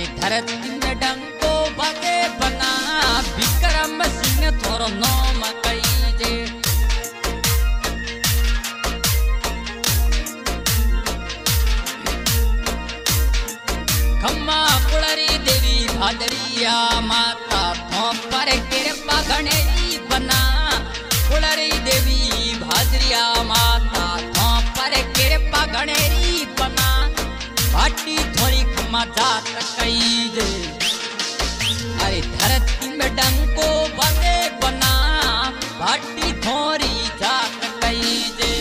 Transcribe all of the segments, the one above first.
धरती में डंको बजे बना विक्रम सिंह थोरो नाम कई जे खम्मा कुलरी देवी भादरिया माता थो पर कृपा गणेरी बना कुलरी देवी भादरिया माता थो पर कृपा गणेरी बना भाटी थोड़ी खम्मा जात कई दे अरे धरती में डंको बजे बना भाटी थोड़ी जात कई दे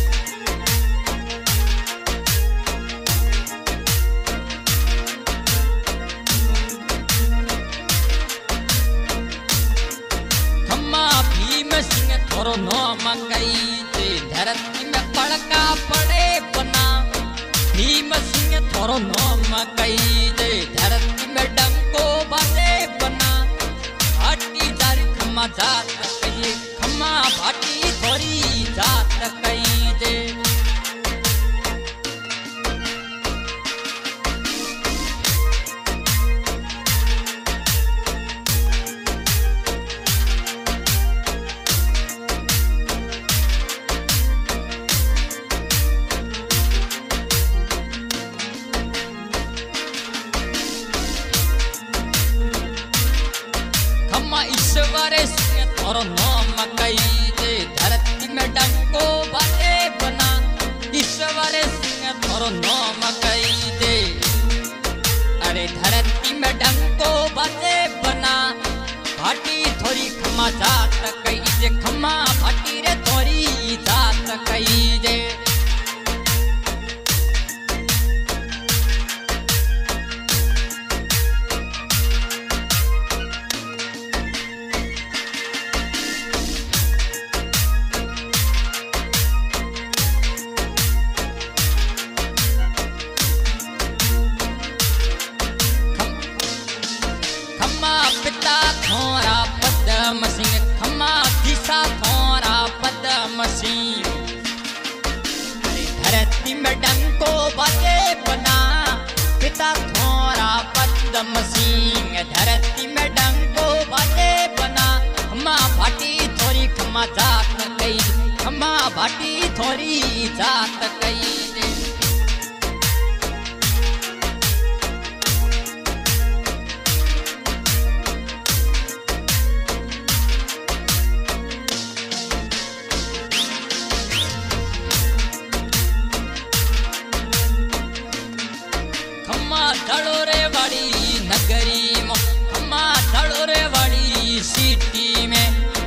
खम्मा भीम सिंह थोरो नाम कई दे धरती में पड़का पड़े बना भीम सिंह थोरो नाम कई दे धरती में डंको बजे बना भाटी जारी खम्मा जात कई खम्मा भाटी थोड़ी जात कई दे ईश्वर सिंह थोरो नाम कई दे धरती में डंको बजे बना ईश्वर सिंह थोरो नाम कई दे अरे धरती में डंको बजे बना भाटी थोड़ी खम्मा जात कई दे खम्मा भाटी रे थोड़ी जात कई दे पिता थोरा पद्म सिंह खम्मा दिशा थोरा पद्म सिंह धरती में डंको बजे बना पिता थोरा पद्म सिंह धरती में डंको बजे बना खम्मा भाटी थोड़ी खम्मा जात कई खम्मा भाटी थोड़ी जात कई दे धड़ोरे वाली नगरी में खम्मा धड़ोरे वाली सिटी में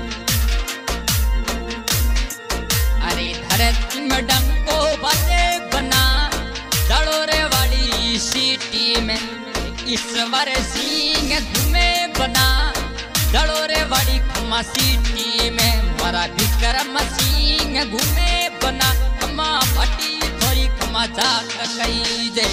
अरे धरती में डंको बजे बना धड़ोरे वाली सिटी में ईश्वर सिंह घूमे बना धड़ोरे वाली खम्मा सिटी में मारा विक्रम सिंह घूमे बना खम्मा भाटी थोड़ी खम्मा जात कई दे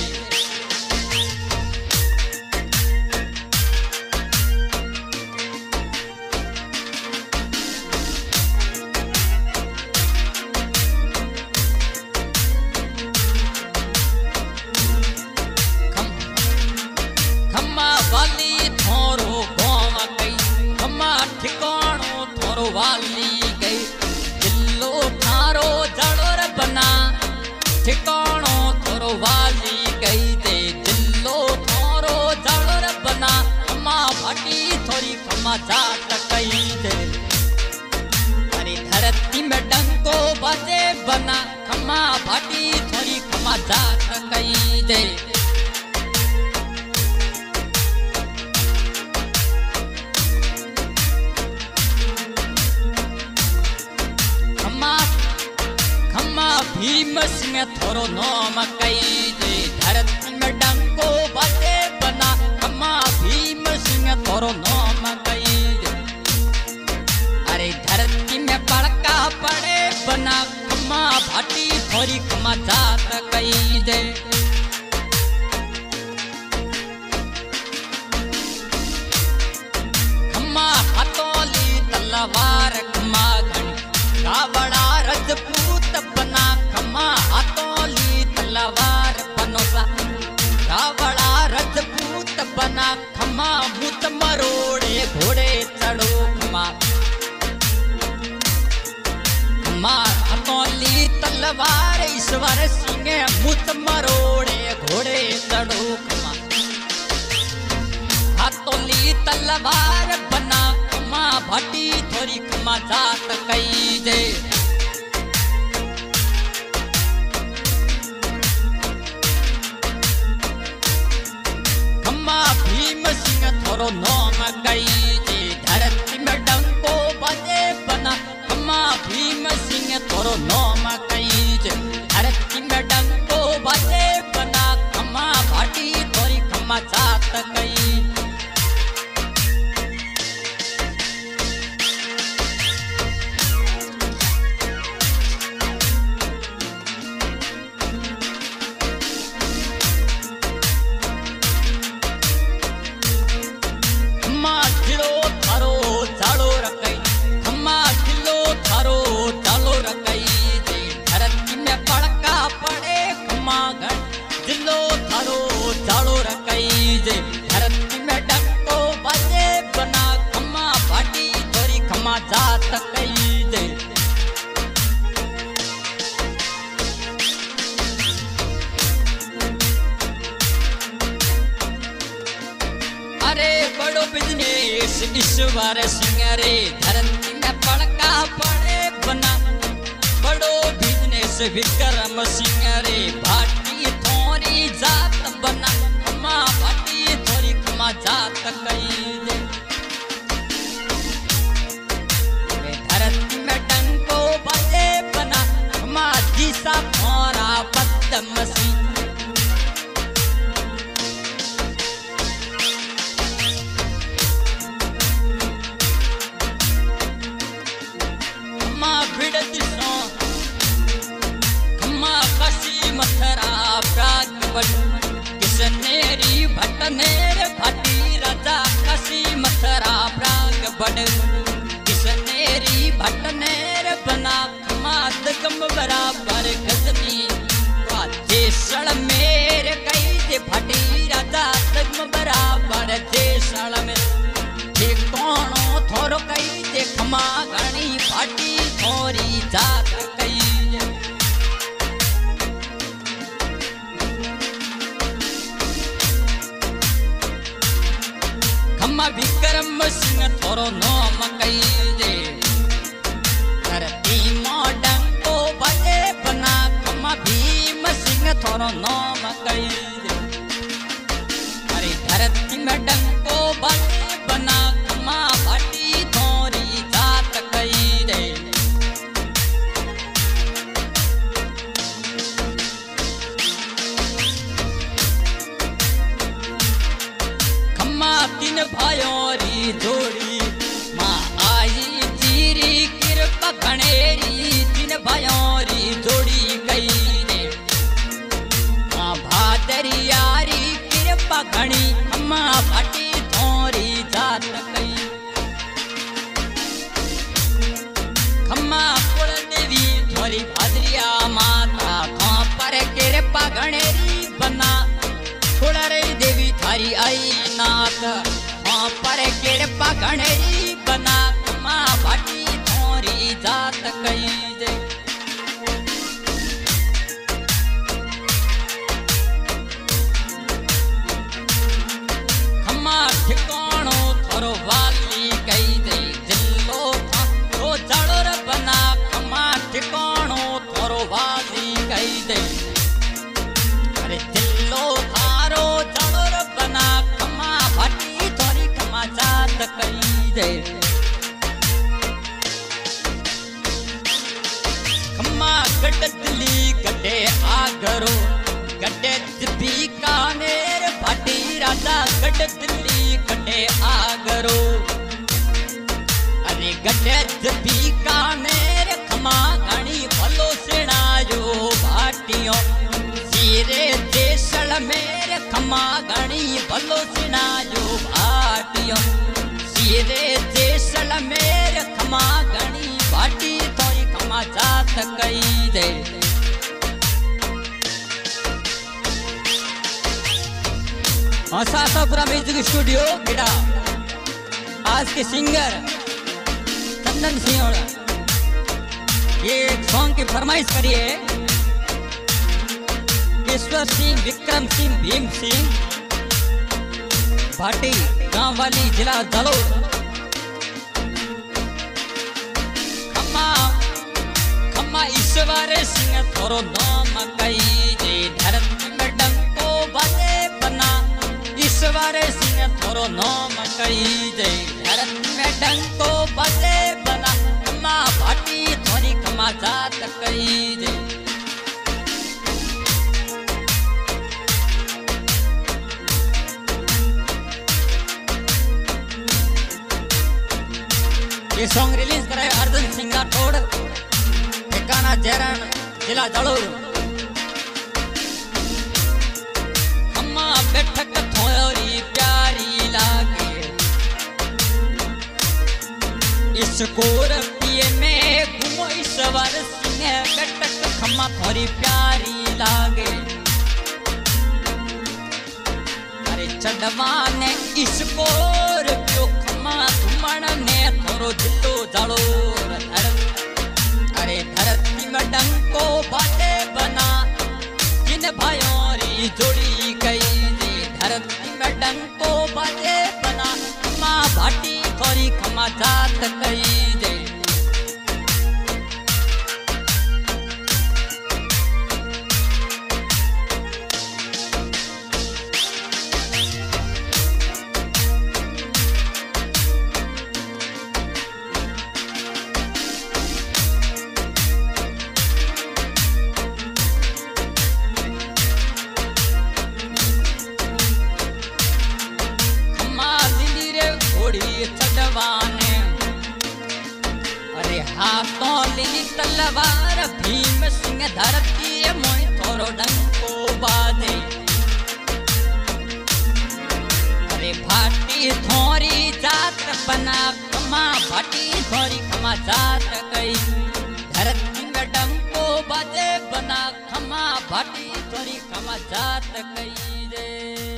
वाली थोरो गाँव गई खम्मा ठिकानो थोरो वाली गई दिल्लो थारो जड़ोर बना ठिकानो थोरो वाली गई दे दिल्लो थारो जड़ोर बना खम्मा भाटी थोड़ी खम्मा जात कई दे अरे धरती में डंको बजे बना खम्मा भाटी थोड़ी खम्मा जात कई दे भीम सिंह थोरो नाम कई दे धरती में डंको बजे बना खम्मा भीम सिंह थोरो नाम कई दे अरे धरती में पड़का पड़े बना खम्मा भाटी थोड़ी खम्मा जात कई दे खम्मा हथौली तलवार खम्मा घनी रावणा रजपूत बना खम्मा हथौली तलवार बनोसा रावणा रजपूत बना बना खमा मुत मरोड़े घोड़े चढ़ो खमा खमा अतौली तलवार ईश्वर सिंह मुत मरोड़े घोड़े चढ़ो खमा हथौली तलवार बना खमा भाटी थोड़ी खमा जात कई दे भीम सिंह थोरो नाम कई जे धरती में डंको बजे बना खमा भीम सिंह थोरो नाम कई जे धरती में डंको बजे बना खमा भाटी थोड़ी खमा जात कई जात कई दे अरे बड़ो बिजनेस ईश्वर सिंह रे धरती में पड़का पड़े बना बड़ो बिजनेस विक्रम सिंह रे भाटी थोड़ी जात बना खमा भाटी थोड़ी खमा जात कई दे दिशा मोरा बदमसी खमा भिड़ दिशो खमा कसी मथरा प्रागवट किसनेरी भटनेर भाटी राजा कसी मथरा प्रागवट किसनेरी भटनेर बना दगम बराबर गजनी जेसड़ मेरे कई जे भटी राजा दगम बराबर जेसड़ में जे कौनो थोरो कई जे खमा घणी भाटी थोरी जात कई खमा विक्रम सिंह थोरो नाम कई जे डंको बजे बना खमा भीम सिंह थोरो नाम कई अरे धरती में डंको बजे बना खमा भाटी थोरी जात कई दे खमा तीन भाइयों री जोड़ी माँ आई जीरी कृपा घनेरी तीन भाइयों जोड़ी गई ने माँ भादरियारी कृपा घनी अम्मा भाटी थोरी जात कई खम्मा कुल देवी थोरी भादरिया माता खां पर कृपा घनेरी बना कुल रे देवी थारी आई नाथ खां पर कृपा घनेरी बना खम्मा भाटी जात कई दे खमा ठिकानो थोरो वाली कई दे दिलो थारो जड़र बना खमा ठिकानो थोरो वाली कई दे अरे दिलो थारो जड़र बना खमा भाटी थोरी खमा जात कई दे गड्डली गड्डे आगरो गड्डे बीकानेर भाटी राजा गड्डली गड्डे आगरो अरे गड्डे बीकानेर खमा घणी भलो सिणायो भाटियों सीरे देशल मेरे खमा घणी भलो सिणायो भाटियों सीरे देशल मेरे खमा घणी भाटी थोड़ी खमा जात कई दे आशापुरा म्यूजिक स्टूडियो बेटा। आज के सिंगर चंदन सिंह ये एक सॉन्ग की फरमाइश करी है। ईश्वर सिंह, विक्रम सिंह, भीम सिंह भाटी, गांव वाली, जिला जालोर। खम्मा खम्मा ईश्वर सिंह थोरो नाम कई जे धरती में डंको बजे बना। ईश्वर सिंह थोरो नाम कई जे धरती में डंको बजे बना। खम्मा भाटी थोरी खम्मा जात कई जे। ये सॉन्ग रिलीज कराए अर्जुन सिंह राठौड़, ठिकाना जयरान, जिला जालोर। खम्मा बैठक थोड़ी प्यारी लागे, इस गोरपिए में घूमो ईश्वर सिंह बैठक। खम्मा थोड़ी प्यारी लागे, अरे चढ़वाने इस गोरपियो खम्मा घुमण ने थोरो जिलो जालोर। अरे धरती में डंको बाटे बना, जिन भाइयों री जोड़ी कई जी। धरती में डंको बाटे बना, खम्मा भाटी थोड़ी खम्मा जात कई जे। चढ़वाने अरे हाथों ली तलवार, भीम सिंह धरती मोई थोरो डंको बाजे। अरे भाटी थोरी जात बना, खम्मा भाटी थोरी खम्मा जात गई। धरती में डंको बाजे बना, खम्मा भाटी थोरी खम्मा जात गई रे।